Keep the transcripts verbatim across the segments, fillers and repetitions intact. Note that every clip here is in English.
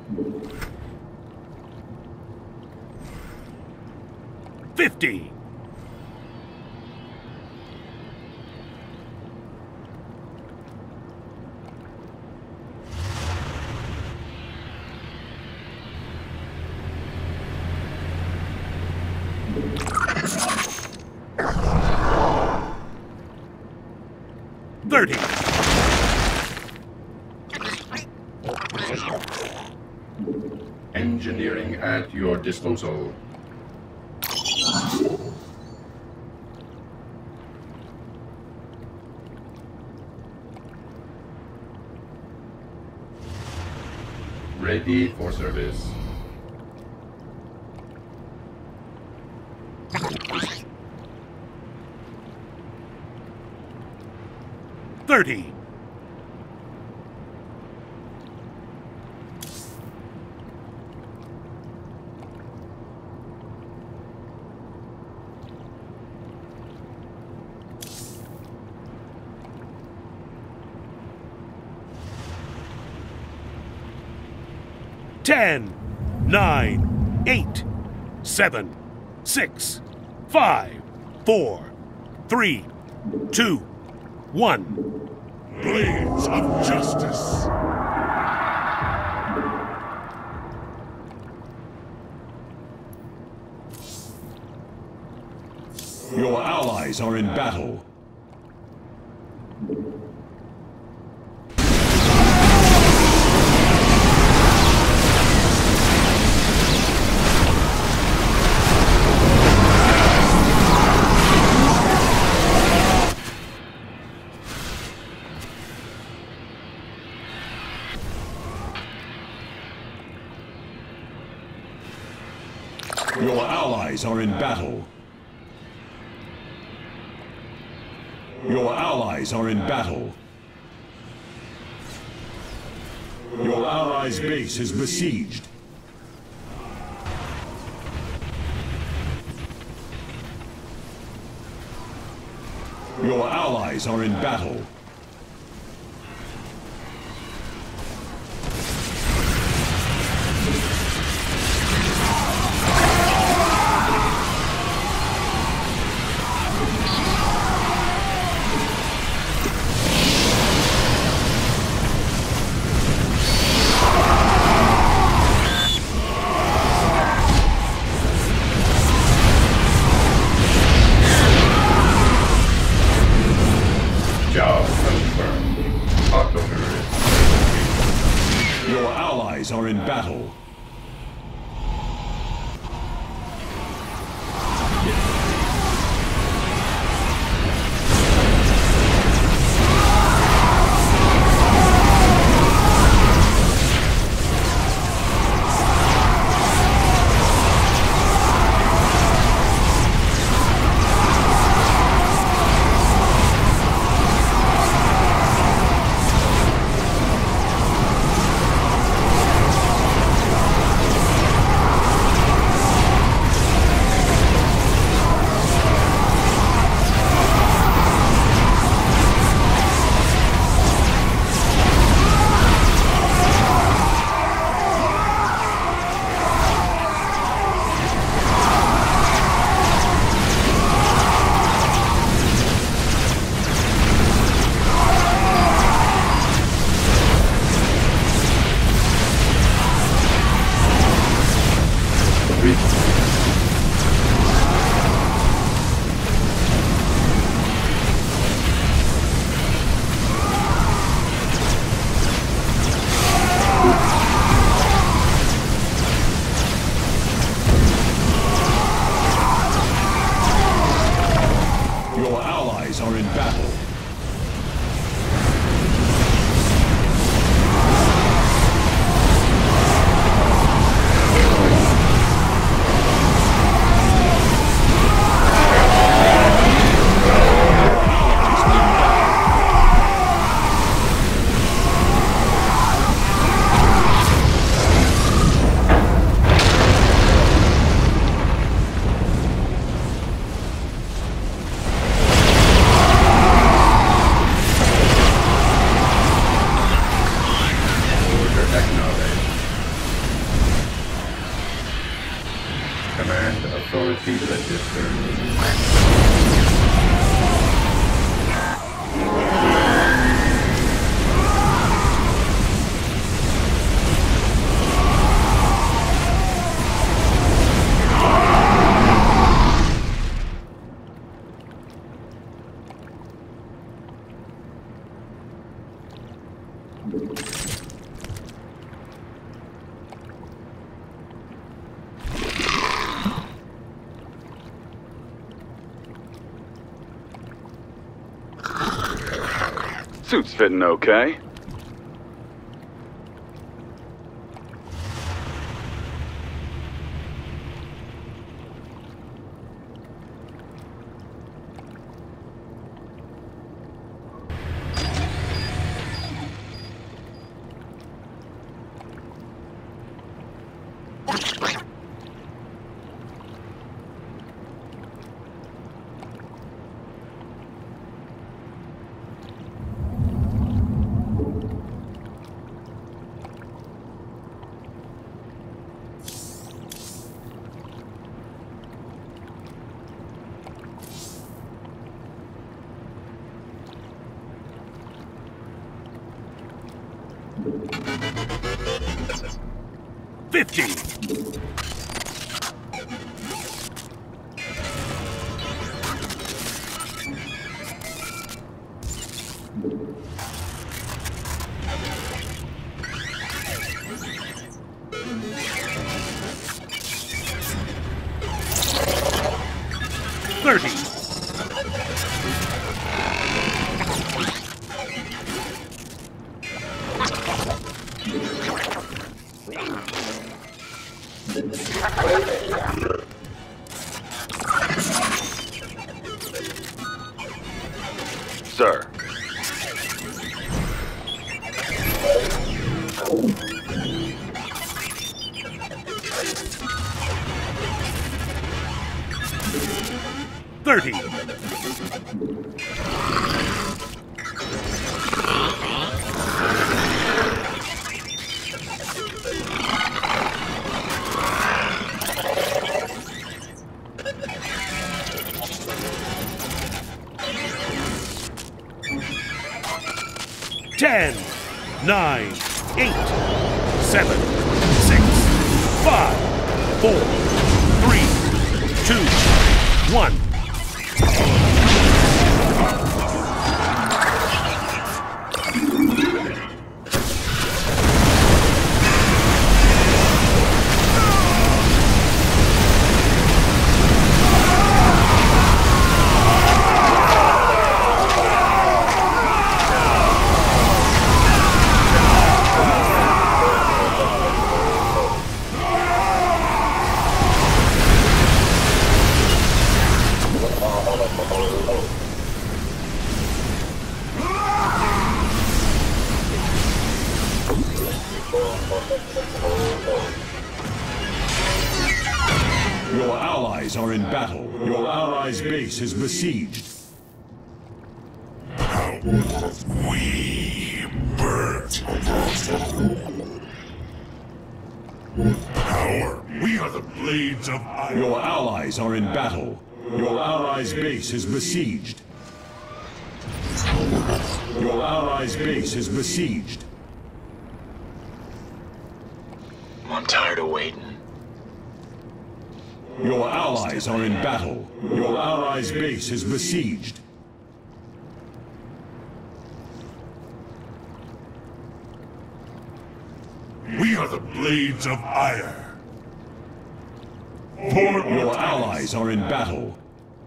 Fifty. Thirty. Engineering at your disposal. Ready for service. Thirty. Ten, nine, eight, seven, six, five, four, three, two, one. Blades of justice. Your allies are in battle. Your allies are in battle. Your allies are in battle. Your allies' base is besieged. Your allies are in battle. Job confirmed. Autoturret. Your allies are in battle. authority registered. Suit's fitting okay. Fifty. Thirty. Sir. Thirty. Ten, nine, eight, seven, six, five, four, three, two, one. Your allies are in battle. Your allies' base is besieged. How we burnt. Power. We are the blades of iron. Your allies are in battle. Your allies' base is besieged. Your allies' base is besieged. I'm tired of waiting. Your allies are in battle. Your allies' base is besieged. We are the blades of iron. For Your allies are in battle.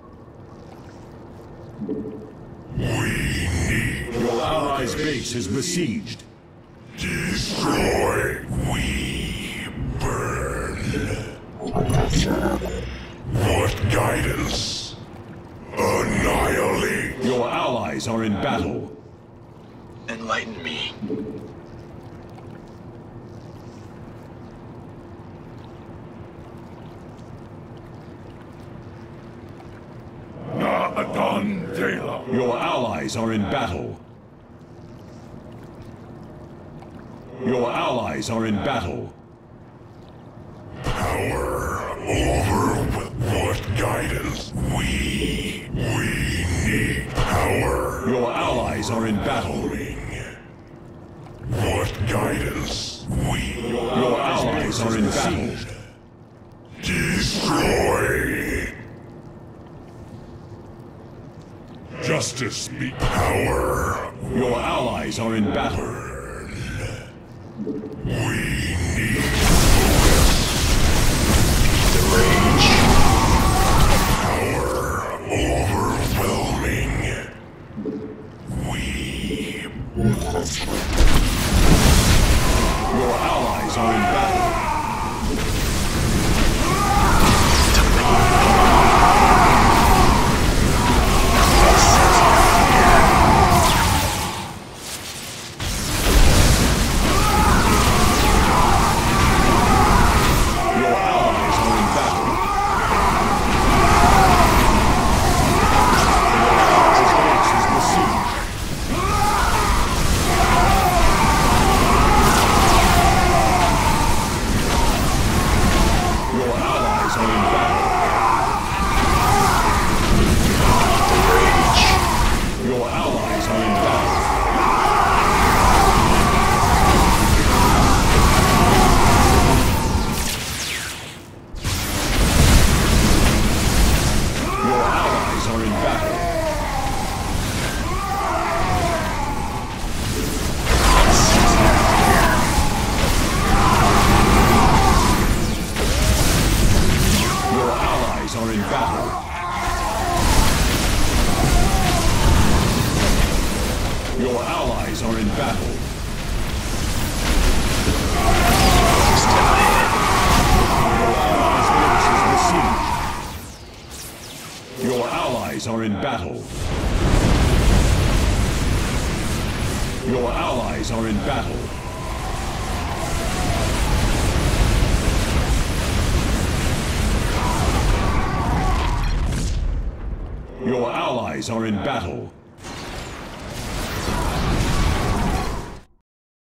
we need Your allies' base is besieged. destroy. We burn. What guidance? Annihilate. Your allies are in battle. Enlighten me. Adon Zealot. Your allies are in battle. Your allies are in battle. Power over guidance? We... we need power. Your allies are in battle. What guidance? We... Your allies are in battle. Destroy. Justice be power. Your allies are in battle. We need The rage. power overwhelming. We... Your allies are in battle. Your allies are in battle. His base is besieged. Your allies are in battle. Rage. Your allies are in battle. Your allies are in battle. Your allies are in battle. Your allies are in battle. Still ahead. Your allies' base is besieged. Your allies are in battle. Your allies are in battle. Your allies are in battle.